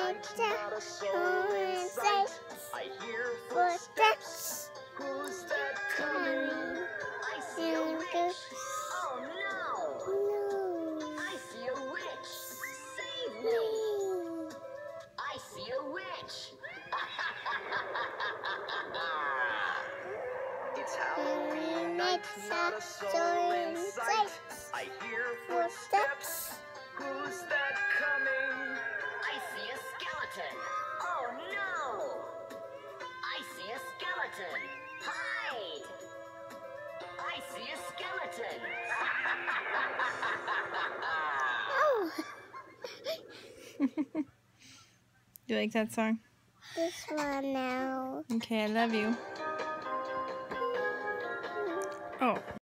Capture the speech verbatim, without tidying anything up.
night, not a soul in sight. I hear footsteps. Who's that coming? I see a witch. Oh no! I see a witch. Save me! I see a witch. It's Halloween night, not a soul in sight. I hear footsteps. Who's that coming? I see a skeleton. Oh no! I see a skeleton. Hide! I see a skeleton. Oh. Do you like that song? This one now. Okay, I love you. Oh.